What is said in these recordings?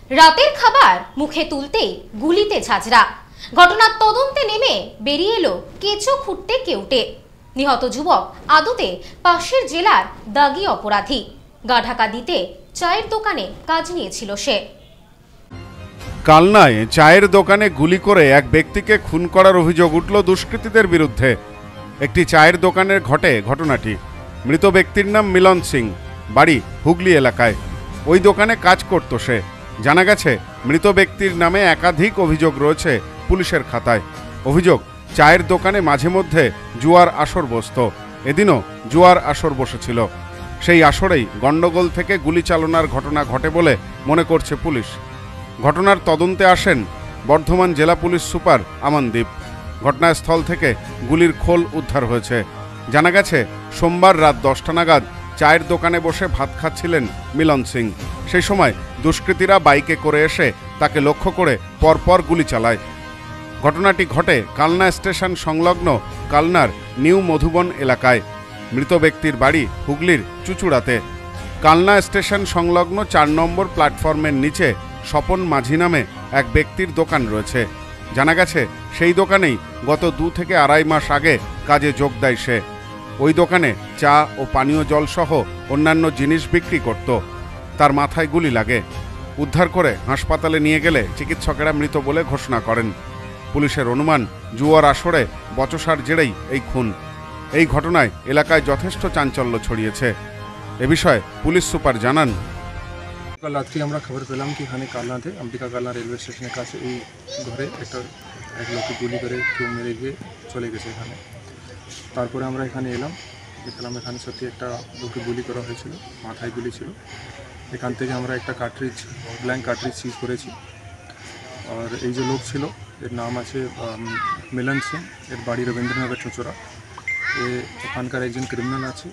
রাতের খাবার মুখে তুলতেই গুলিতে ঝাঁঝরা। ঘটনার তদন্তে নেমে বেরিয়ে এলো কেঁচো খুঁড়তে কেউটে। নিহত যুবক আদতে পাশের জেলার দাগি অপরাধী। গা ঢাকা দিতে চায়ের দোকানে কাজ নিয়েছিল সে। কালনায় চায়ের দোকানে গুলি করে এক ব্যক্তিকে খুন করার অভিযোগ উঠল দুষ্কৃতীদের বিরুদ্ধে। একটি চায়ের দোকানের ঘটনাটি। মৃত ব্যক্তির নাম মিলন সিং, বাড়ি হুগলি এলাকায়। ওই দোকানে কাজ করত সে। জানা গেছে মৃত ব্যক্তির নামে একাধিক অভিযোগ রয়েছে পুলিশের খাতায়। অভিযোগ, চায়ের দোকানে মাঝে মধ্যে জুয়ার আসর বসত। এদিনও জুয়ার আসর বসেছিল। সেই আসরেই গন্ডগোল থেকে গুলি চালনার ঘটনা ঘটে বলে মনে করছে পুলিশ। ঘটনার তদন্তে আসেন বর্ধমান জেলা পুলিশ সুপার আমানদীপ। ঘটনাস্থল থেকে গুলির খোল উদ্ধার হয়েছে। জানা গেছে সোমবার রাত 10টা নাগাদ চায়ের দোকানে বসে ভাত খাচ্ছিলেন মিলন সিং। সেই সময় দুষ্কৃতীরা বাইকে করে এসে তাকে লক্ষ্য করে পরপর গুলি চালায়। ঘটনাটি ঘটে কালনা স্টেশন সংলগ্ন কালনার নিউ মধুবন এলাকায়। মৃত ব্যক্তির বাড়ি হুগলির চুচুড়াতে। কালনা স্টেশন সংলগ্ন 4 নম্বর প্ল্যাটফর্মের নিচে স্বপন মাঝি নামে এক ব্যক্তির দোকান রয়েছে। জানা গেছে সেই দোকানেই গত 2 থেকে আড়াই মাস আগে কাজে যোগ দেয় সে। ওই দোকানে চা ও পানীয় জল সহ অন্যান্য জিনিস বিক্রি করত। তার মাথায় গুলি লাগে। উদ্ধার করে হাসপাতালে নিয়ে গেলে চিকিৎসকেরা মৃত বলে ঘোষণা করেন। পুলিশের অনুমান, জুয়ার আসরে বচসার জেরেই এই খুন। এই ঘটনায় এলাকায় যথেষ্ট চাঞ্চল্য ছড়িয়েছে। এ বিষয়ে পুলিশ সুপার জানান, কাল রাত্রি আমরা খবর পেলাম কি এখানে কালনাতে অম্বিকা কালনা রেলওয়ে স্টেশনের কাছে এই ঘরে এক লোককে গুলি করে কেউ মেরে গিয়ে চলে গেছে এখানে। তারপরে আমরা এখানে এলাম, দেখলাম এখানে সত্যি একটা লোককে গুলি করা হয়েছিল, মাথায় গুলি ছিল। এখান থেকে আমরা একটা ব্ল্যাঙ্ক কার্ট্রিজ সিজ করেছি। আর এই যে লোক ছিল এর নাম আছে মিলন সিং, এর বাড়ি রবীন্দ্রনগর চুচুড়া। ওখানকার একজন ক্রিমিনাল আছে।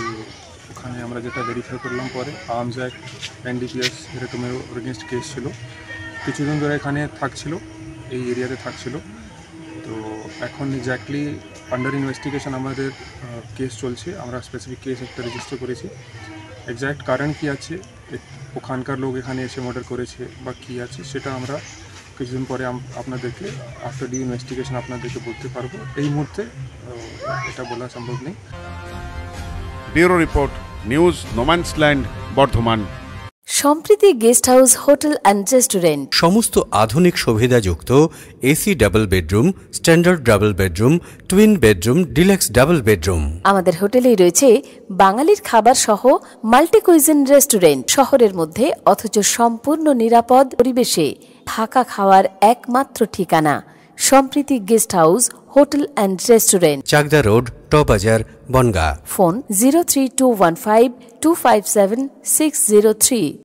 ওখানে আমরা যেটা ভেরিফাই করলাম পরে আর্মস অ্যাক্ট, NDPS এরকমের এগেনস্ট কেস ছিল। কিছুদিন ধরে এখানে থাকছিল, এই এরিয়াতে থাকছিল। তো এখন এক্স্যাক্টলি আন্ডার ইনভেস্টিগেশন আমাদের কেস চলছে। আমরা স্পেসিফিক কেস একটা রেজিস্টার করেছি। এক্স্যাক্ট কারণ কী আছে, ওখানকার লোক এখানে এসে মার্ডার করেছে বা কী আছে সেটা আমরা কিছুদিন পরে আপনাদেরকে আফটার ইনভেস্টিগেশন আপনাদেরকে বলতে পারবো। এই মুহূর্তে এটা বলা সম্ভব নেই। Bureau report, news no man's land, Bardhaman. Sampriti guest house, hotel and restaurant. সমস্ত আধুনিক সুবিধাযুক্ত AC double bedroom, standard double bedroom, twin bedroom, deluxe double bedroom. আমাদের হোটেলেই রয়েছে বাঙালির খাবার সহ মাল্টি কুইজিন রেস্টুরেন্ট। শহরের মধ্যে অথচ সম্পূর্ণ নিরাপদ পরিবেশে থাকা খাওয়ার একমাত্র ঠিকানা Sampriti guest house, hotel and restaurant, Chakdah road, টবাজার, বনগাঁ। ফোন 03215257603।